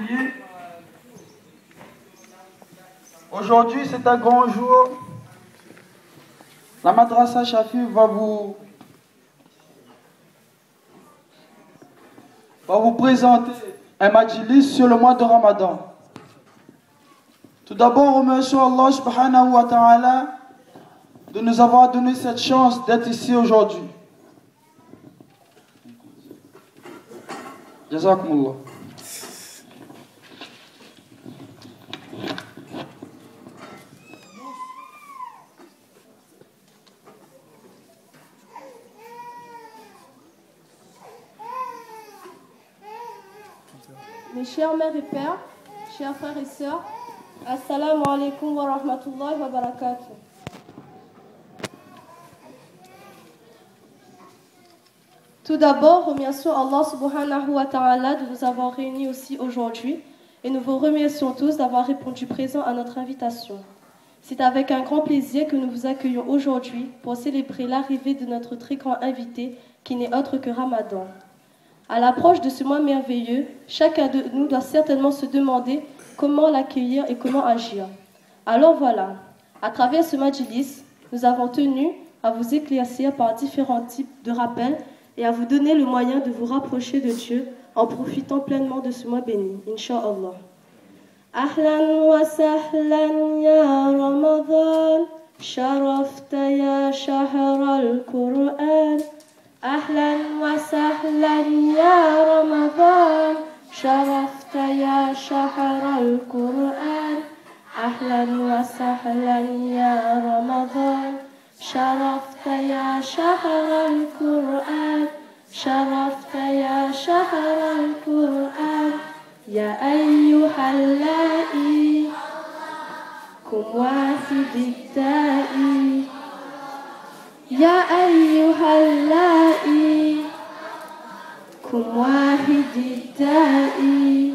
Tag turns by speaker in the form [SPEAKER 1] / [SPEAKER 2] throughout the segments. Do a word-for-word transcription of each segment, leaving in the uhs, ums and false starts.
[SPEAKER 1] prier. Aujourd'hui, c'est un grand jour. La Madrasa Shafi va vous, va vous présenter un majlis sur le mois de Ramadan. Tout d'abord, remercions Allah subhanahu wa ta'ala de nous avoir donné cette chance d'être ici aujourd'hui. Jazakumullah.
[SPEAKER 2] Mes chers mères et pères, chers frères et sœurs, Assalamu alaikum wa rahmatullahi wa barakatuh. Tout d'abord, remercions Allah subhanahu wa ta'ala de nous avoir réunis aussi aujourd'hui et nous vous remercions tous d'avoir répondu présent à notre invitation. C'est avec un grand plaisir que nous vous accueillons aujourd'hui pour célébrer l'arrivée de notre très grand invité qui n'est autre que Ramadan. À l'approche de ce mois merveilleux, chacun de nous doit certainement se demander comment l'accueillir et comment agir. Alors voilà, à travers ce majlis, nous avons tenu à vous éclaircir par différents types de rappels et à vous donner le moyen de vous rapprocher de Dieu en profitant pleinement de ce mois béni, Inch'Allah. Ahlan wa sahlan ya Ramadan, sharafta ya shahr al-Qur'an. أهلا وسهلا يا رمضان شرفت يا شهر القرآن أهلا وسهلا يا رمضان شرفت يا شهر القرآن شرفت يا شهر القرآن يا أيها اللائي كن واحد الدائي يا أيها اللائي كن واحد الدائي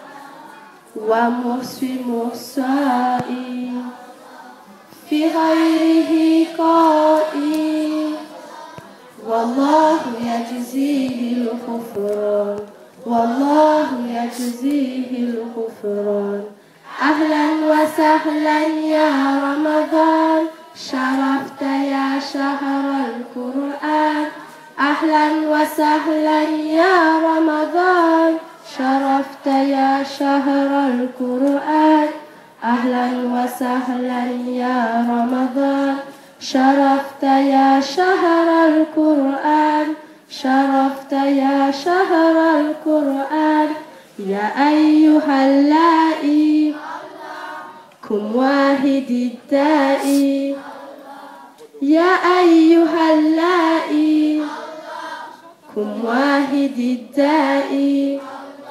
[SPEAKER 2] ومسلم الصائي في غيره قائي والله يجزيه الغفران والله يجزيه الغفران أهلا وسهلا يا رمضان شرفت يا شهر القرآن أهلا وسهلا يا رمضان شرفت يا شهر القرآن أهلا وسهلا يا رمضان شرفت يا شهر القرآن شرفت يا شهر القرآن يا أيها اللائي كن واحد الدائي يا أيها اللائي كن واحد الدائي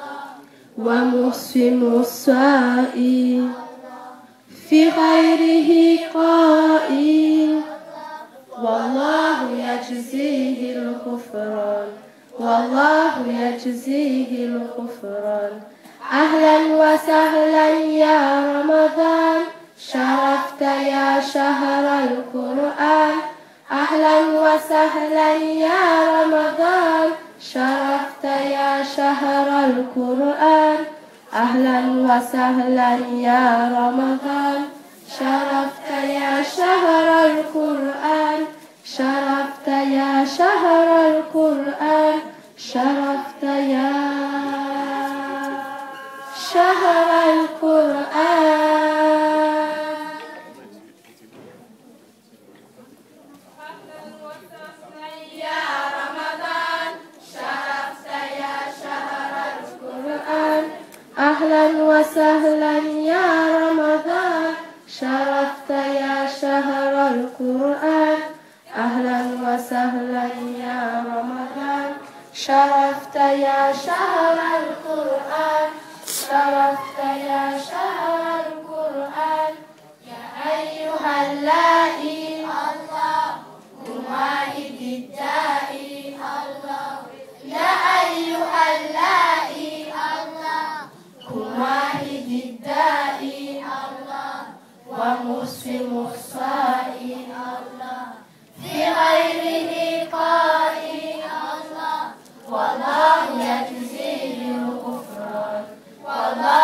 [SPEAKER 2] ومسلم الصائي في غيره قائي والله يجزيه الغفران والله يجزيه الغفران أهلا وسهلا يا رمضان شرفت يا شهر القرآن أهلا وسهلا يا رمضان شرفت يا شهر القرآن أهلا وسهلا يا رمضان شرفت يا شهر القرآن شرفت يا شهر القرآن شرفت يا شهر القرآن يا رمضان شرفت يا شهر القرآن أهلا وسهلا يا رمضان شرفت يا شهر القرآن أهلا وسهلا يا رمضان شرفت يا شهر القرآن شرفت يا شهر القرآن يا أيها اللائي الله كن واحد الدائي الله يا أيها اللائي الله كن واحد الدائي الله ومسلم الصائي الله في غيره قائي الله والله يجزيه الغفران والله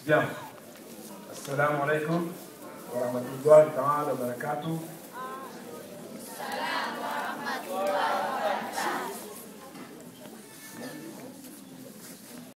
[SPEAKER 3] Bien. Assalamu alaikum wa rahmatullahi ta'ala wa barakatuh.